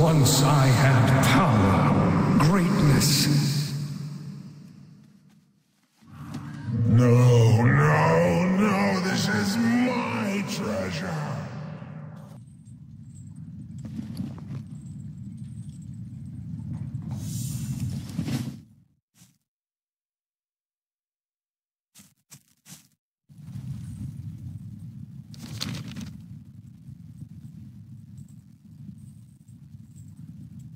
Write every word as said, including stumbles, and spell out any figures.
Once I had power, greatness. No, no, no, this is my treasure.